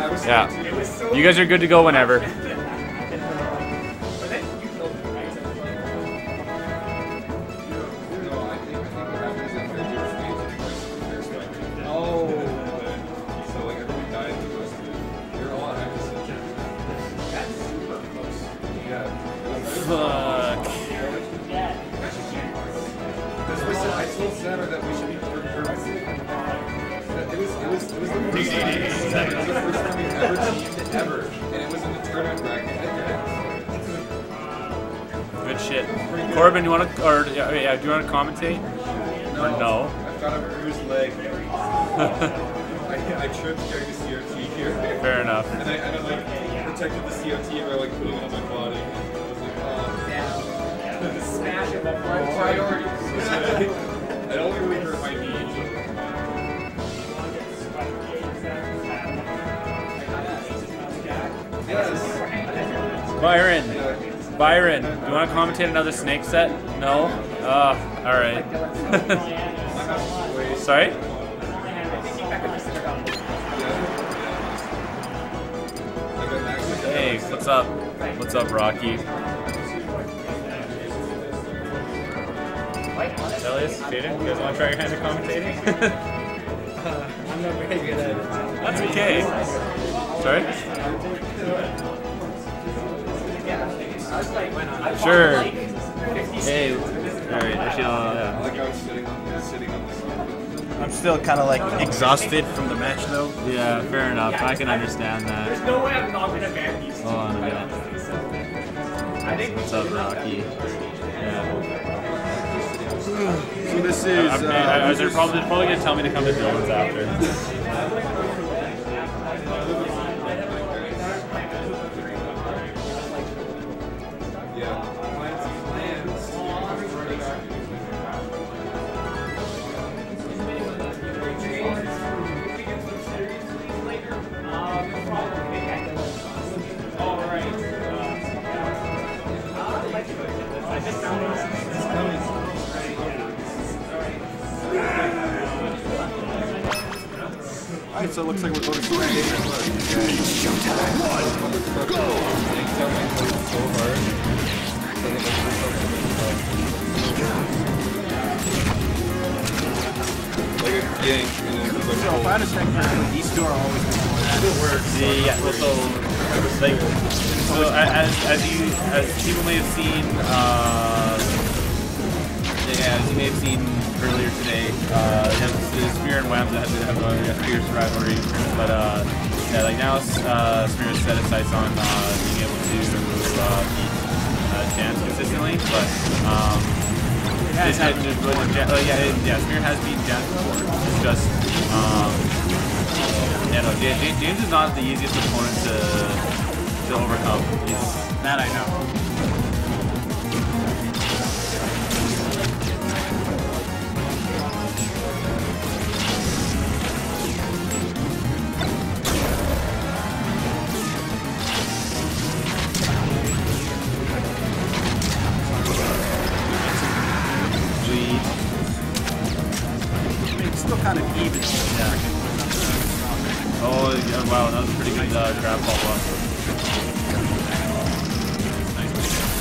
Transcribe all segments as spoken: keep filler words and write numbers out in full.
Yeah. You guys are good to go whenever. Fuck. I told Sarah that we should be purposely. It was, it was, it was the first time, it was the first time we've ever teamed ever, and it was in the tournament bracket. Good shit. Corbin, you want to, or yeah, yeah, do you want to commentate? No. Or no? I've got a bruised leg. I, I tripped during the C O T here. Fair enough. And I, and I like protected the C O T by like putting it on my body. And I was like, oh. Smash it before priorities. It only really hurt my knee. Yes. Byron. Byron, do you want to commentate another snake set? No? Uh, alright. Sorry? Hey, what's up? What's up, Rocky? Elias, Jaden, you guys want to try your hand at commentating? uh, I'm not very good at it. That's okay. Sorry? Sure. Hey, alright, actually, uh, yeah. Like I was sitting on, sitting on this. I'm still kind of like exhausted from the match though. Yeah, fair enough. I can understand that. There's no way I'm not going to ban these. Hold on a minute. What's up, Rocky? Yeah. So this is. I, I, Uh, I, they're probably, they're probably gonna tell me to come to Dylan's after. Alright, so it looks like we're going to Showtime. One, go! So if I understand correctly, these two are always before that. Yeah, well, so, like, so as, as you, as people may have seen, uh, yeah, as you may have seen earlier today, uh, it was Smear and Wham that have a fierce rivalry, but, uh, yeah, like now, uh, Smear has set his sights on, uh, being able to, uh, beat, uh, Chance consistently, but, um, yeah, it's had, but, uh, yeah, it, yeah, Smear has beaten Chance before, it's just, um, yeah, no, James, James is not the easiest opponent to, to overcome. He's, That I know. It's still kind of even. Yeah. Oh, yeah, wow, that was a pretty good uh, grab ball block. Nice.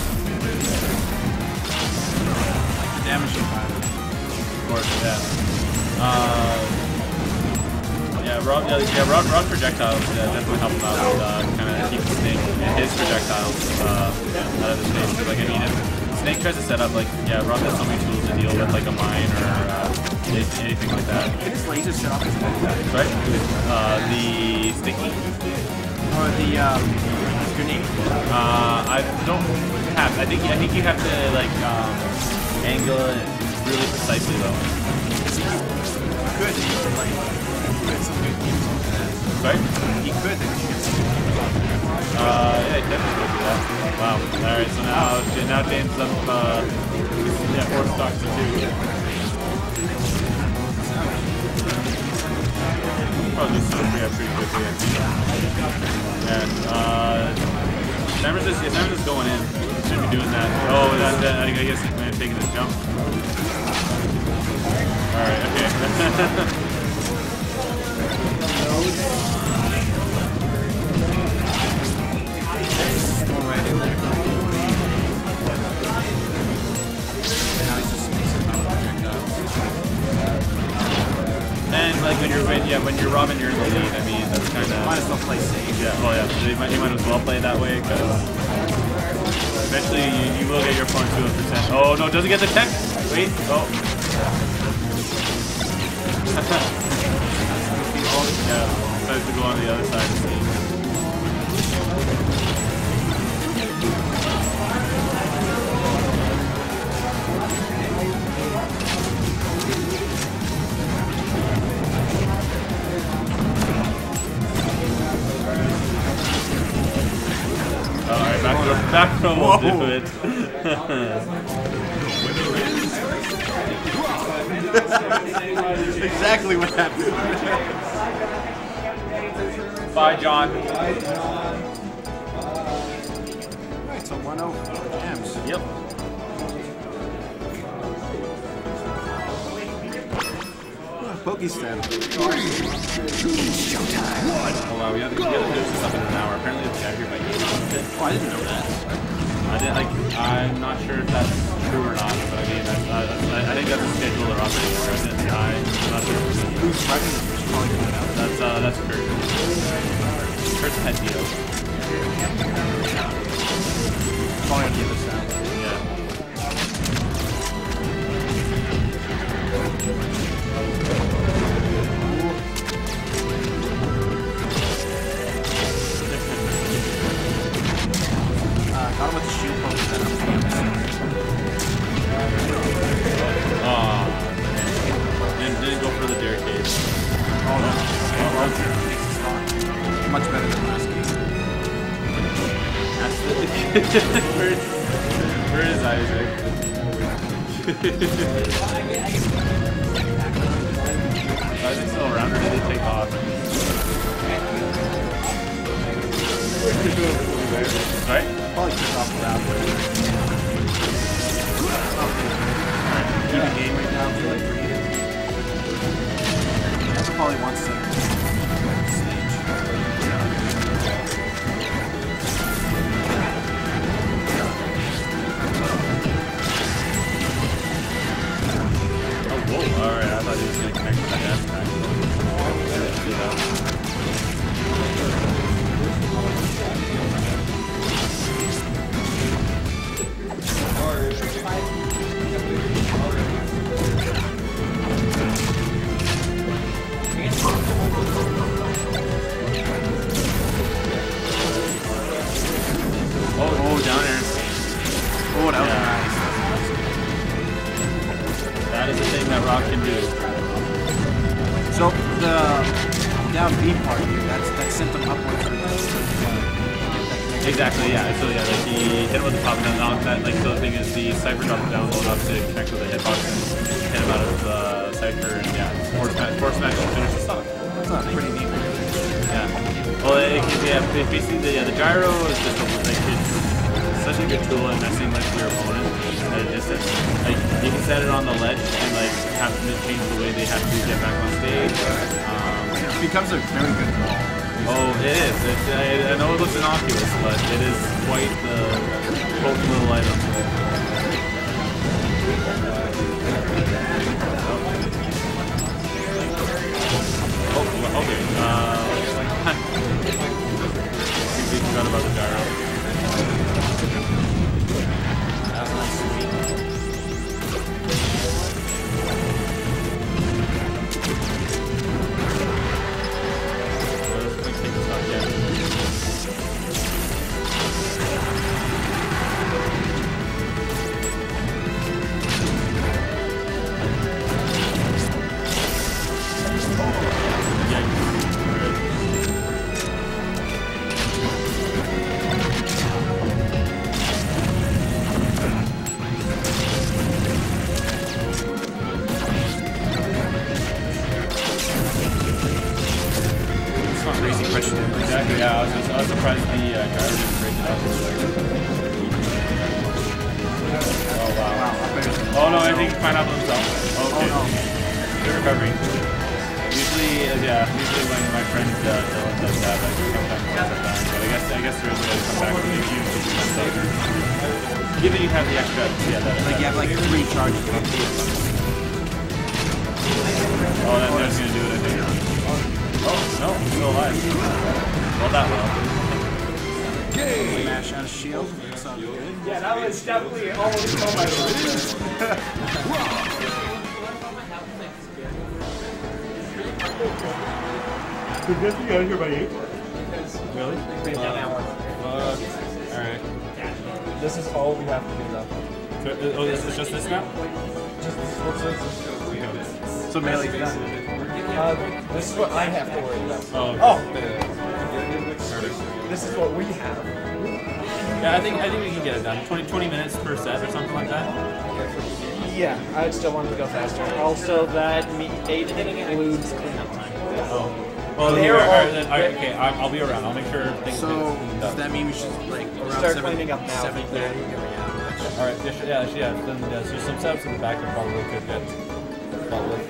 Damage to five. Of course, yeah. Uh, yeah, Rob, yeah, yeah Rob, Rob projectiles yeah, definitely help him out with uh, kind of keep the snake, his projectiles uh, out of the space. Like, I mean, if Snake tries to set up, like, yeah, Rob has so many tools to deal with, like a mine or uh, anything like that. Can his laser set off his Right? Uh, the sticky? or the um, grenade? Uh, I don't have. I think I think you have to like um, angle it really precisely though. Good. Like, good. Some good games on that. Right? He could. Uh, yeah, he definitely could do that. Wow. All right. So now, now James up. Uh, yeah, four stocks to two. Probably just yeah, pretty quickly. And uh, Sammer's just, yeah, Sammer's just going in. Should be doing that. Oh, that, that, I guess he's maybe taking this jump. All right. Okay. as well play safe. Yeah, oh yeah, so you might, you might as well play it that way, because eventually you, you will get your opponent to a percent. Oh no, doesn't get the tech! Wait, oh. Yeah, decides to go on the other side of the stage. Alright, back row, back row will do it. Exactly what happened. Bye, John. Alright, so one oh jams. Yep. Pokestab. Oh wow, we have to, we have to do this stuff in an hour. Apparently it's out here by eight. Oh, I didn't know that. I didn't like. I'm not sure if that's true or not, but I mean, that's, uh, that's, I, I think that's the schedule they're operating for. Isn't it? I'm not sure. Who's running the first calling it out? That's uh, that's Kurt. Kurt's head deal. Calling out the other sound. Yeah. Uh, got him with the shield poke set up. Aw. Didn't, didn't go for the dare cage. Oh no. Okay, well, takes his stock. Much better than last game. Where is, where is Isaac? Isaac's still around, or did he take off? Right? Probably took off the route. Alright, doing a game right now, feel like bringing it. That's probably wants to stage. Oh, whoa. Alright, I thought he was going to connect with that gas pack. Oh, oh, down air. Oh, that was Yeah. nice. That is the thing that Rock can do. So the down B part here, that's that sent them upwards for this. Exactly, yeah. So yeah, like he hit him with the top down knock. That like the thing is the Cypher dropped down low enough to connect with the hitbox and hit him out of the Cypher, and yeah, force smash, force smash to finish the stock. That's not pretty neat. Yeah. Well, it, it, yeah, basically the yeah, the gyro is just a, like it's such a good tool at messing with your opponent at a distance. Like you can set it on the ledge and like have to change the way they have to get back on stage. Um, It becomes a very good wall. Oh, it is. It, I, I know it looks innocuous, but it is quite the potent little item. Oh, well, okay. Uh, we forgot about the gyro. That's nice. Exactly, yeah, I was, just, I was surprised the uh, gyro didn't break it up. Oh, wow. Oh, no, I think Pineapple himself. Okay. Oh, no. Good recovery. Usually, uh, yeah, usually when my friend uh, Dylan does that, like, sometimes it does that. But I guess, I guess there is a way to come back when you use the Cypher. Given you have the extra, yeah, that Like you have like three charges left. Oh, that, that's gonna do it, I think. Oh, no, he's still alive. Well, that well. Mash out of shield. That's all good. Yeah, that was definitely almost on my list. Could get you out here by eight? Really? Uh, Uh, alright. This is all we have to do though. So, uh, oh, this is just this now? Just what's this? So Melee's done. Uh, this is what I have to worry about. Oh, okay. Oh, this is what we have. Yeah, I think I think we can get it done. twenty, twenty minutes per set or something like that. Yeah, I'd still want to go faster. Also, that me eight includes cleanup time. Oh. Well, They're here, all- alright, then, alright, okay, I'll, I'll be around. I'll make sure things So get does done. that mean we should like around Start seven, cleaning up now. seven thirty? Alright, yeah, sh- yeah, sh- yeah, then yeah, so some setups in the back that probably could get dealt with.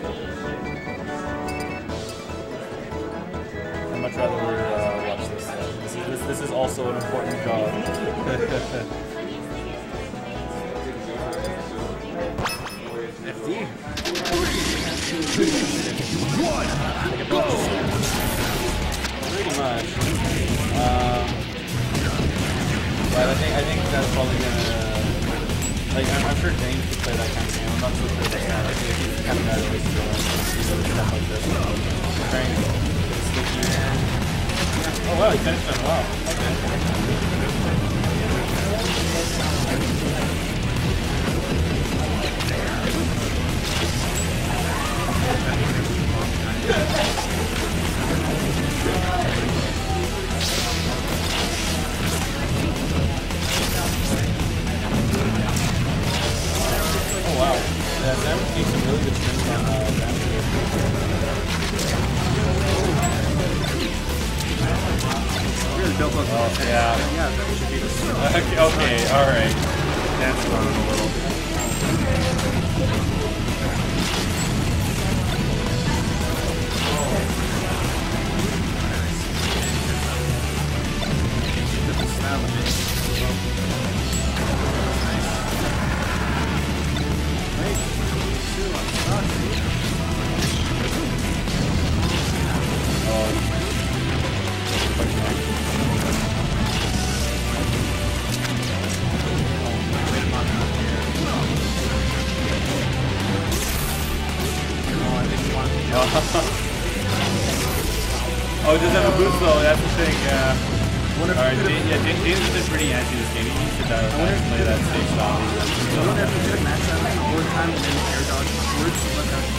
I'd much rather uh, watch this. Uh, this, is, this. This is also an important job. F D. Pretty much. Um, but I think I think that's probably gonna like I'm, I'm sure James could play that kind of game. I'm not so sure that's not like he's the kind of guy that likes to go and see those stuff like this. Trying to get sticky. Oh wow, he finished on wow. Okay. Oh wow. Yeah, Sam takes some really good strings on uh, damage here. Really built up. Oh, yeah. Yeah, that should be the Okay, okay, alright. Dance on it a little. Oh, it doesn't have a boost though, that's the thing, yeah. Alright, James, yeah, James, James has been pretty anti this game. He needs to uh, play that safe style. I wonder if we could match that like one time and then air dodge forward so let that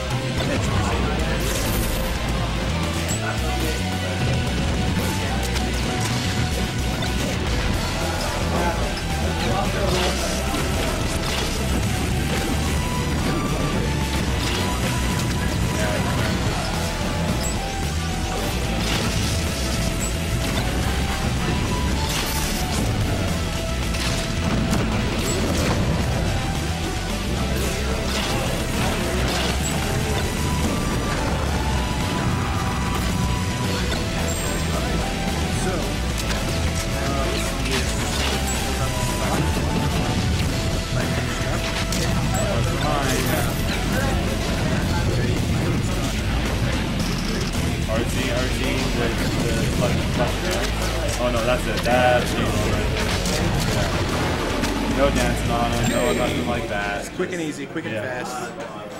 Oh no, that's it. That's game over. Yeah. No dancing on him, no nothing like that. quick and easy, quick and Yeah. fast.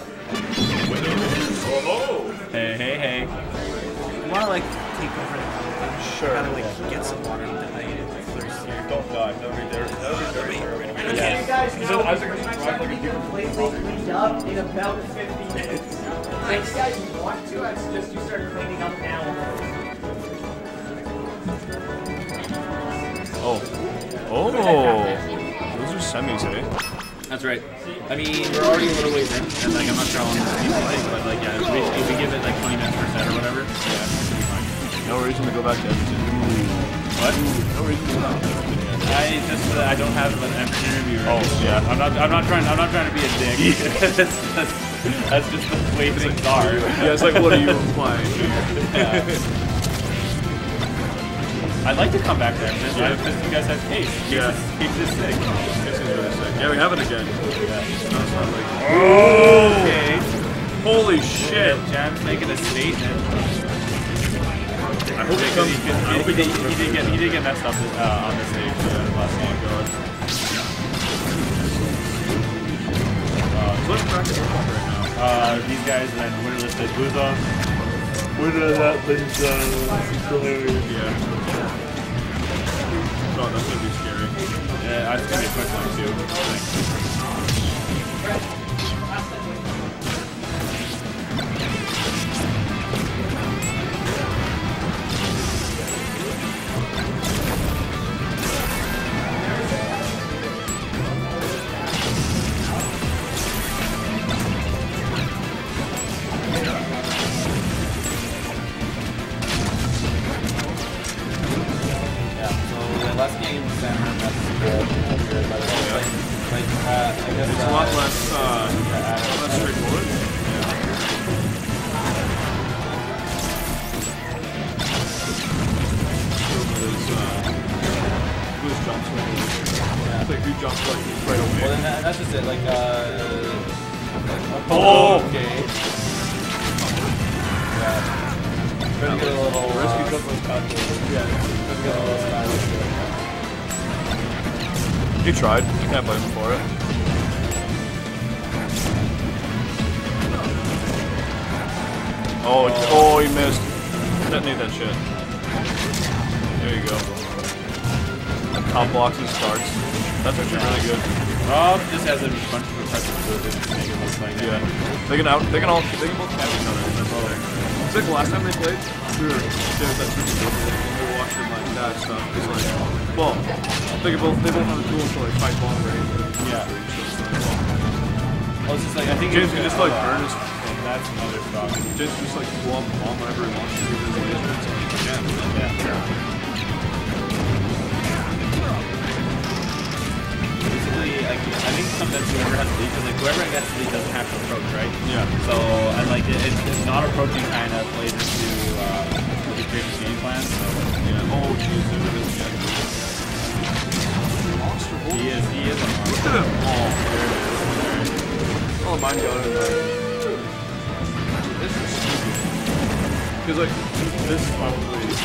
Hey, hey, hey. You want to like take over the company. Sure. Kind of like get some water and die and thirst here. Don't die. That would be very, that would be very terrible. You guys know it's going to be completely cleaned up in about fifty minutes. If you guys want to, I suggest you start cleaning up now. Oh. Oh. Those are semis, eh? That's right. I mean, we're already a little ways in, and like I'm not sure how long this will be like, but like yeah, if we, if we give it like twenty minutes per set or whatever, yeah, it should be fine. No reason to go back to Edmonton. What? No reason to go back to Edmonton. I just uh, I don't have an interview. Oh, yeah. I'm not I'm not trying I'm not trying to be a dick. that's, that's, that's just the way things are. Yeah, it's like, what are you implying? Yeah. I'd like to come back there because yeah. you guys have Case. Case Yeah. is, Case is sick. This is really sick. Yeah, we have it again. Yeah. Oh! Okay. Holy shit! Jam's making a statement. I He did, he, did, he, did, he, did get, he did get messed up uh, on this stage uh, last game. Uh, so let's practice right now. Uh, these guys and winnerless is Buza. Winner that is uh, hilarious. Yeah. Oh, that's gonna be scary. Yeah, that's gonna be a quick one too. Last game, Sam, that's good. But it's like, like uh, I guess it's uh, a lot less, uh, uh, less straightforward. Yeah. Those, uh, those jumps, yeah. It's like who jumps like right away. Well, then that, that's just it. Like, uh, oh, okay. Yeah. Trying to get a little risky uh, jump was calculated. Yeah. Trying to get a little stylish. He tried. Can't blame him for it. Oh, oh, oh, he missed. Detonate that shit. There you go. Top blocks and starts. That's actually really good. Rob just has a bunch of impressive moves to make it look like that. Yeah. They can out. They can all. They can both catch each other. That's all. It's like the last time they played. We were there that switch and we were watching like that stuff. It's like, well, they both they both have the tools to like fight long range. Yeah. Well, it's just like I think James can just like burn his. That's another stock. James can just like blow up the bomb whenever he wants to with his laser. It's like, yeah. Yeah. Basically, like I think sometimes whoever has lead, because like whoever gets the lead doesn't have to approach, right? Yeah. So and like it, it's, it's not approaching kind of plays into uh, the previous game plan. So Yeah. Oh, jeez, there it is again. he is he is a monster. Look at him. Oh, there it is. There it is. Oh, mine got it. This is stupid. Because like this is probably this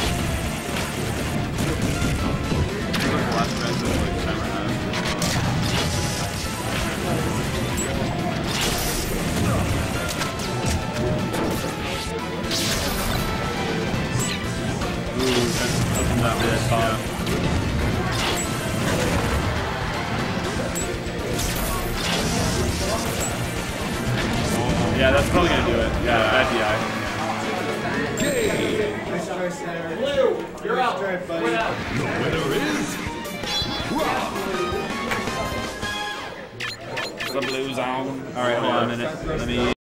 is like the last match that like Timer has. Ooh, that's open that bit top. Yeah, that's probably gonna do it. Yeah, bad D I. Blue, you're out. We're out. The blue zone. Alright, hold on a minute. Let me